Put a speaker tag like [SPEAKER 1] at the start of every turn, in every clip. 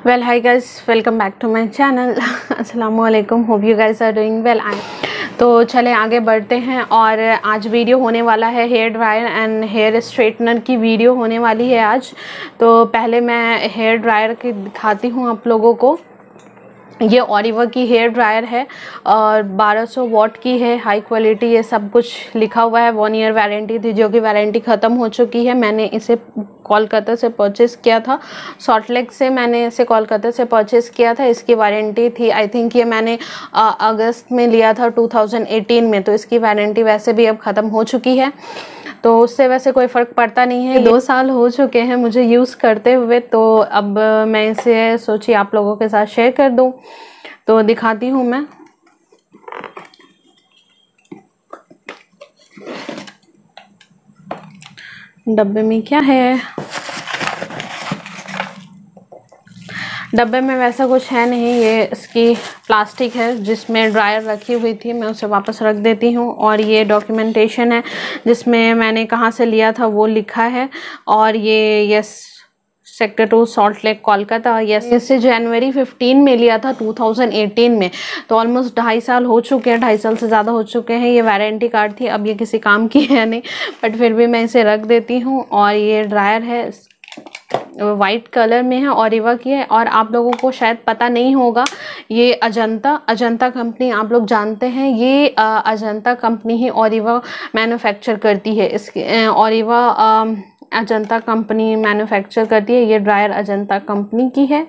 [SPEAKER 1] Well, hi guys, welcome back to my channel. अस्सलामुअलैकुम, hope you guys are doing well. तो चले आगे बढ़ते हैं और आज वीडियो होने वाला है hair dryer and hair straightener की वीडियो होने वाली है आज। तो पहले मैं हेयर ड्रायर की दिखाती हूँ आप लोगों को। ये ओरिवा की हेयर ड्रायर है और 1200 वॉट की है, हाई क्वालिटी, ये सब कुछ लिखा हुआ है। 1 ईयर वारंटी थी जो कि वारंटी ख़त्म हो चुकी है। मैंने इसे कोलकाता से परचेज़ किया था, सॉल्ट लेक से मैंने इसे कोलकाता से परचेज़ किया था। इसकी वारंटी थी, आई थिंक ये मैंने अगस्त में लिया था 2018 में, तो इसकी वारंटी वैसे भी अब ख़त्म हो चुकी है, तो उससे वैसे कोई फ़र्क पड़ता नहीं है। 2 साल हो चुके हैं मुझे यूज़ करते हुए, तो अब मैं इसे सोची आप लोगों के साथ शेयर कर दूं। तो दिखाती हूँ मैं। डब्बे में क्या है? डब्बे में वैसा कुछ है नहीं, ये इसकी प्लास्टिक है जिसमें ड्रायर रखी हुई थी, मैं उसे वापस रख देती हूँ। और ये डॉक्यूमेंटेशन है जिसमें मैंने कहाँ से लिया था वो लिखा है। और ये yes sector 2 salt lake Kolkata, yes, इसे जनवरी 15 में लिया था 2018 में। तो ऑलमोस्ट 2.5 साल हो चुके हैं, 2.5 साल से ज़्यादा हो चुके हैं। ये वारंटी कार्ड थी, अब ये किसी काम की है नहीं, बट फिर भी मैं इसे रख देती हूँ। और ये ड्रायर है, वाइट कलर में है, ओरिवा की है। और आप लोगों को शायद पता नहीं होगा, ये अजंता कंपनी आप लोग जानते हैं, ये अजंता कंपनी ही ओरिवा मैन्युफैक्चर करती है। इसके ओरिवा अजंता कंपनी मैन्युफैक्चर करती है। ये ड्रायर अजंता कंपनी की है।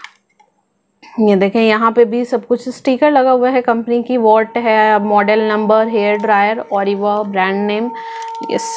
[SPEAKER 1] ये देखें, यहाँ पे भी सब कुछ स्टिकर लगा हुआ है, कंपनी की वॉट है, model number, hair dryer, Oreva brand name, yes.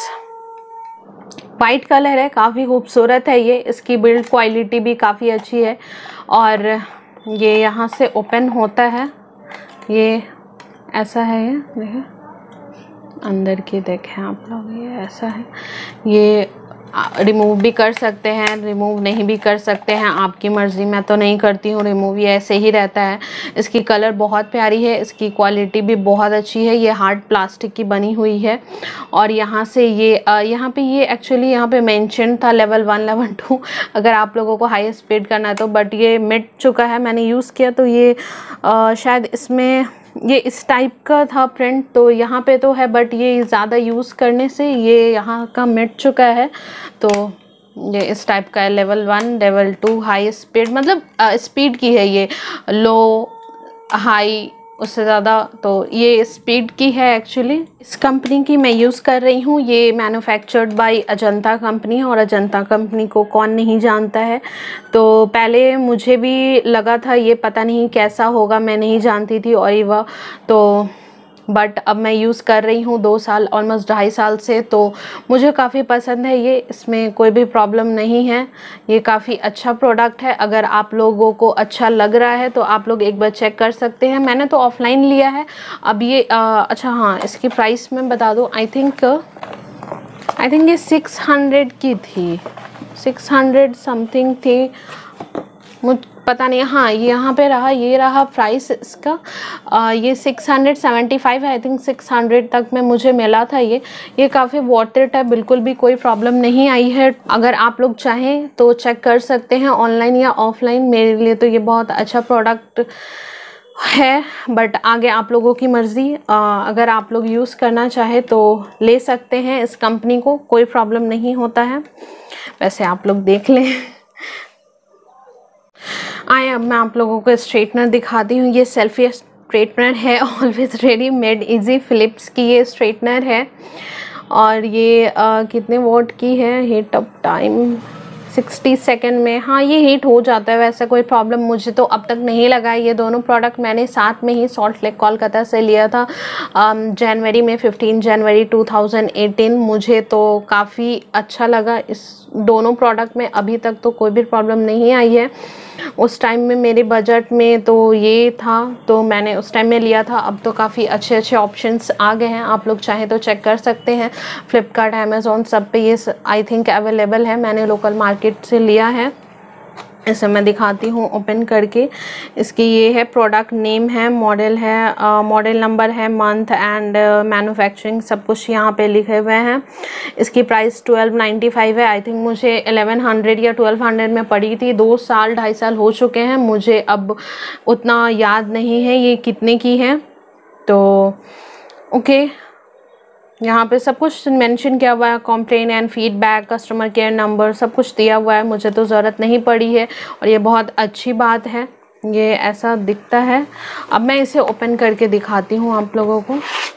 [SPEAKER 1] White colour है, काफ़ी खूबसूरत है ये, इसकी बिल्ड क्वालिटी भी काफ़ी अच्छी है। और ये यहाँ से ओपन होता है, ये ऐसा है, ये देखें अंदर की, देखें आप लोग, ये ऐसा है। ये रिमूव भी कर सकते हैं, रिमूव नहीं भी कर सकते हैं, आपकी मर्ज़ी। मैं तो नहीं करती हूँ रिमूव, ये ऐसे ही रहता है। इसकी कलर बहुत प्यारी है, इसकी क्वालिटी भी बहुत अच्छी है। ये हार्ड प्लास्टिक की बनी हुई है। और यहाँ से ये यहाँ पे ये एक्चुअली यहाँ पे मेंशन था लेवल 1 लेवल 2 अगर आप लोगों को हाई स्पीड करना है तो, बट ये मिट चुका है। मैंने यूज़ किया तो ये शायद इसमें ये इस टाइप का था प्रिंट, तो यहाँ पे तो है, बट ये ज़्यादा यूज़ करने से ये यहाँ का मिट चुका है। तो ये इस टाइप का है, लेवल 1 लेवल 2 हाई स्पीड, मतलब स्पीड की है ये, लो हाई उससे ज़्यादा, तो ये स्पीड की है एक्चुअली। इस कंपनी की मैं यूज़ कर रही हूँ, ये मैन्युफैक्चर्ड बाय अजंता कंपनी, और अजंता कंपनी को कौन नहीं जानता है। तो पहले मुझे भी लगा था ये पता नहीं कैसा होगा, मैं नहीं जानती थी ओरिवा, तो बट अब मैं यूज़ कर रही हूँ 2 साल, ऑलमोस्ट 2.5 साल से, तो मुझे काफ़ी पसंद है ये, इसमें कोई भी प्रॉब्लम नहीं है। ये काफ़ी अच्छा प्रोडक्ट है। अगर आप लोगों को अच्छा लग रहा है तो आप लोग एक बार चेक कर सकते हैं। मैंने तो ऑफलाइन लिया है। अब ये अच्छा हाँ, इसकी प्राइस मैं बता दूँ, आई थिंक ये 600 की थी, 600 समथिंग थी, मुझे पता नहीं। हाँ, ये यहाँ पे रहा, ये रहा प्राइस इसका। ये 675 है, आई थिंक 600 तक में मुझे मिला था। ये काफ़ी वाटर है, बिल्कुल भी कोई प्रॉब्लम नहीं आई है। अगर आप लोग चाहें तो चेक कर सकते हैं ऑनलाइन या ऑफलाइन। मेरे लिए तो ये बहुत अच्छा प्रोडक्ट है, बट आगे आप लोगों की मर्ज़ी। अगर आप लोग यूज़ करना चाहे तो ले सकते हैं इस कंपनी को, कोई प्रॉब्लम नहीं होता है। वैसे आप लोग देख लें। अब मैं आप लोगों को स्ट्रेटनर दिखाती हूँ। ये सेल्फी स्ट्रेटनर है, always ready made easy, Philips की ये स्ट्रेटनर है। और ये कितने वॉट की है? हीट अप टाइम 60 सेकेंड में, हाँ ये हीट हो जाता है, वैसे कोई प्रॉब्लम मुझे तो अब तक नहीं लगा है। ये दोनों प्रोडक्ट मैंने साथ में ही सॉल्ट लेक कोलकाता से लिया था जनवरी में, 15 जनवरी 2018। मुझे तो काफ़ी अच्छा लगा इस दोनों प्रोडक्ट में, अभी तक तो कोई भी प्रॉब्लम नहीं आई है। उस टाइम में मेरे बजट में तो ये था, तो मैंने उस टाइम में लिया था। अब तो काफ़ी अच्छे अच्छे ऑप्शंस आ गए हैं, आप लोग चाहें तो चेक कर सकते हैं। फ्लिपकार्ट, अमेज़ॉन, सब पे ये आई थिंक अवेलेबल है। मैंने लोकल मार्केट से लिया है। इसे मैं दिखाती हूँ ओपन करके। इसकी ये है, प्रोडक्ट नेम है, मॉडल है, मॉडल नंबर है, मंथ एंड मैन्युफैक्चरिंग सब कुछ यहाँ पे लिखे हुए हैं। इसकी प्राइस 1295 है। आई थिंक मुझे 1100 या 1200 में पड़ी थी। 2 साल 2.5 साल हो चुके हैं, मुझे अब उतना याद नहीं है ये कितने की है। तो ओके, यहाँ पे सब कुछ मेंशन किया हुआ है, complain and feedback, customer care number, सब कुछ दिया हुआ है। मुझे तो ज़रूरत नहीं पड़ी है और ये बहुत अच्छी बात है। ये ऐसा दिखता है। अब मैं इसे ओपन करके दिखाती हूँ आप लोगों को।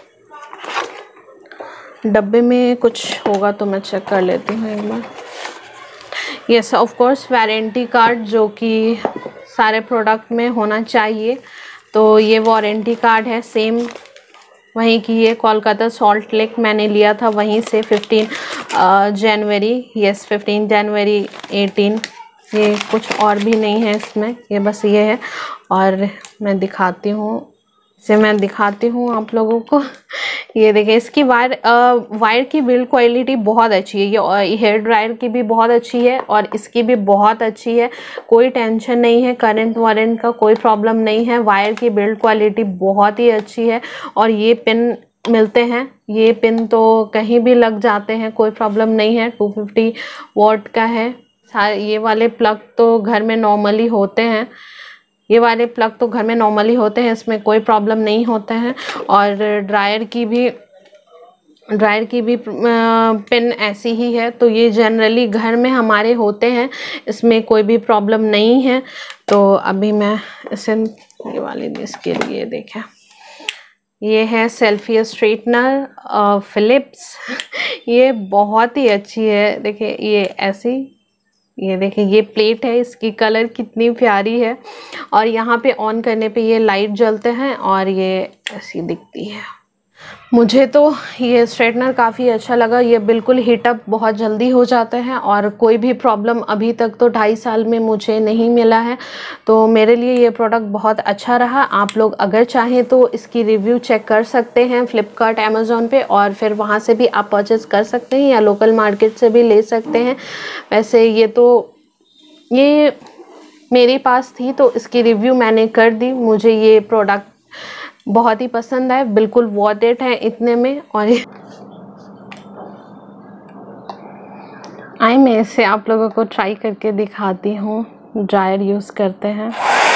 [SPEAKER 1] डब्बे में कुछ होगा तो मैं चेक कर लेती हूँ एक बार। Yes, of course warranty card जो कि सारे प्रोडक्ट में होना चाहिए। तो ये वारंटी कार्ड है, सेम वहीं की है, कोलकाता सॉल्ट लेक मैंने लिया था वहीं से 15 जनवरी, यस 15 जनवरी 18। ये कुछ और भी नहीं है इसमें, ये बस ये है। और मैं दिखाती हूँ आप लोगों को। ये देखिए, इसकी वायर की बिल्ड क्वालिटी बहुत अच्छी है। ये हेयर ड्रायर की भी बहुत अच्छी है और इसकी भी बहुत अच्छी है। कोई टेंशन नहीं है, करंट वारंट का कोई प्रॉब्लम नहीं है। वायर की बिल्ड क्वालिटी बहुत ही अच्छी है। और ये पिन मिलते हैं, ये पिन तो कहीं भी लग जाते हैं, कोई प्रॉब्लम नहीं है। 250 वॉट का है। ये वाले प्लग तो घर में नॉर्मली होते हैं, इसमें कोई प्रॉब्लम नहीं होते हैं। और ड्रायर की भी पिन ऐसी ही है। तो ये जनरली घर में हमारे होते हैं, इसमें कोई भी प्रॉब्लम नहीं है। तो अभी मैं इसे ये वाली इसके लिए देखें, ये है सेल्फी स्ट्रेटनर फिलिप्स। ये बहुत ही अच्छी है। देखिए ये ऐसी, ये देखिए ये प्लेट है, इसकी कलर कितनी प्यारी है। और यहाँ पे ऑन करने पे ये लाइट जलते हैं और ये ऐसी दिखती है। मुझे तो ये स्ट्रेटनर काफ़ी अच्छा लगा। ये बिल्कुल हीटअप बहुत जल्दी हो जाते हैं और कोई भी प्रॉब्लम अभी तक तो 2.5 साल में मुझे नहीं मिला है। तो मेरे लिए ये प्रोडक्ट बहुत अच्छा रहा। आप लोग अगर चाहें तो इसकी रिव्यू चेक कर सकते हैं फ्लिपकार्ट, अमेज़ॉन पे, और फिर वहाँ से भी आप परचेस कर सकते हैं या लोकल मार्केट से भी ले सकते हैं। वैसे ये मेरे पास थी तो इसकी रिव्यू मैंने कर दी। मुझे ये प्रोडक्ट बहुत ही पसंद है, बिल्कुल वर्थ इट है इतने में। और मैं इसे आप लोगों को ट्राई करके दिखाती हूँ। ड्रायर यूज़ करते हैं,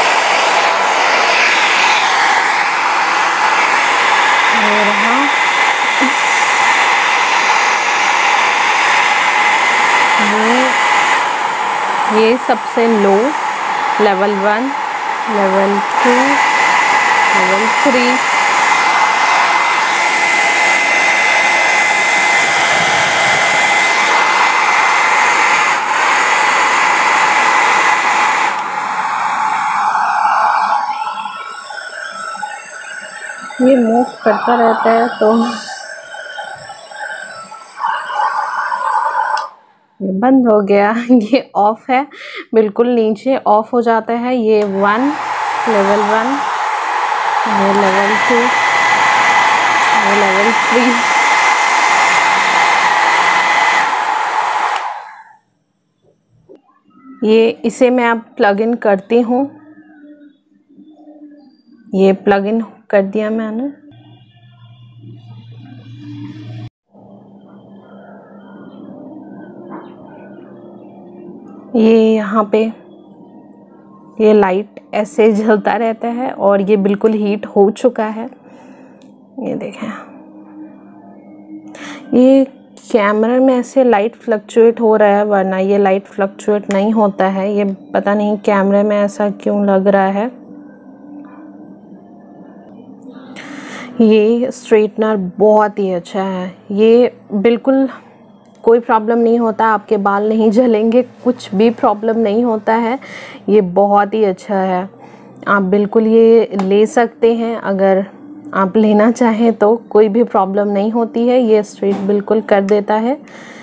[SPEAKER 1] ये सबसे लो, लेवल 1, लेवल 2, लेवल 3। ये मूव करता रहता है तो ये बंद हो गया। ये ऑफ है, बिल्कुल नीचे ऑफ हो जाता है। ये 1, लेवल 1, ये लेवल 2, ये लेवल 3। इसे मैं अब प्लग इन करती हूँ। ये प्लग इन कर दिया मैंने। ये यहाँ पे ये लाइट ऐसे जलता रहता है और ये बिल्कुल हीट हो चुका है। ये देखें, ये कैमरा में ऐसे लाइट फ्लक्चुएट हो रहा है, वरना ये लाइट फ्लक्चुएट नहीं होता है। ये पता नहीं कैमरे में ऐसा क्यों लग रहा है। ये स्ट्रेटनर बहुत ही अच्छा है। ये बिल्कुल कोई प्रॉब्लम नहीं होता, आपके बाल नहीं जलेंगे, कुछ भी प्रॉब्लम नहीं होता है। ये बहुत ही अच्छा है, आप बिल्कुल ये ले सकते हैं। अगर आप लेना चाहें तो कोई भी प्रॉब्लम नहीं होती है। ये स्ट्रेट बिल्कुल कर देता है।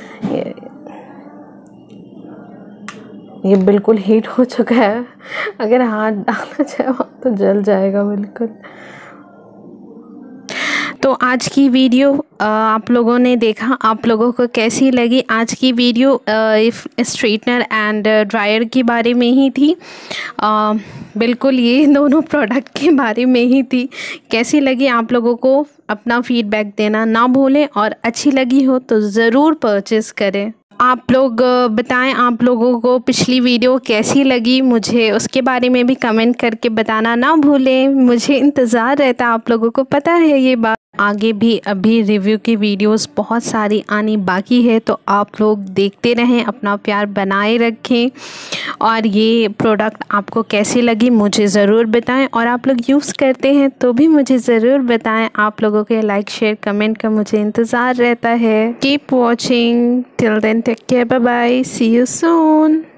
[SPEAKER 1] ये बिल्कुल हीट हो चुका है, अगर हाथ डालना चाहे तो जल जाएगा बिल्कुल। तो आज की वीडियो आप लोगों ने देखा, आप लोगों को कैसी लगी आज की वीडियो? स्ट्रेटनर एंड ड्रायर के बारे में ही थी। बिल्कुल ये दोनों प्रोडक्ट के बारे में ही थी। कैसी लगी आप लोगों को अपना फीडबैक देना ना भूलें, और अच्छी लगी हो तो ज़रूर परचेज़ करें। आप लोग बताएं आप लोगों को पिछली वीडियो कैसी लगी, मुझे उसके बारे में भी कमेंट करके बताना ना भूलें। मुझे इंतज़ार रहता है, आप लोगों को पता है ये बात। आगे भी अभी रिव्यू की वीडियोस बहुत सारी आनी बाकी है, तो आप लोग देखते रहें, अपना प्यार बनाए रखें। और ये प्रोडक्ट आपको कैसी लगी मुझे ज़रूर बताएं, और आप लोग यूज़ करते हैं तो भी मुझे ज़रूर बताएं। आप लोगों के लाइक शेयर कमेंट का मुझे इंतज़ार रहता है। Keep watching, till then take care, bye bye, see you soon.